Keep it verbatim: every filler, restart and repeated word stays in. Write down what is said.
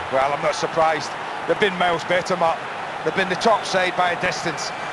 Well, I'm not surprised. They've been miles better, Mark. They've been the top side by a distance.